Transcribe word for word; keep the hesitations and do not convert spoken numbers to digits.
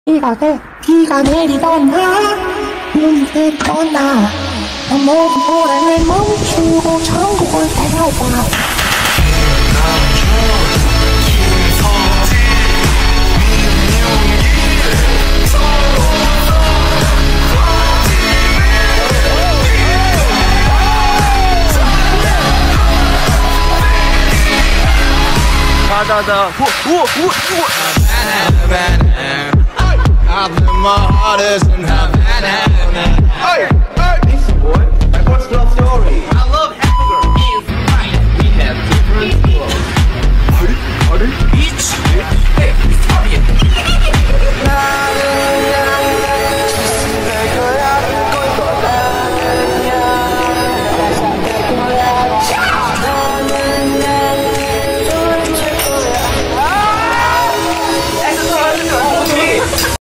비가 내 비가 내리던 날 눈이 내리던 날 난 모든 노래를 멈추고 천국을 달려와 다다다 우우우우 I think my heart is in Havana.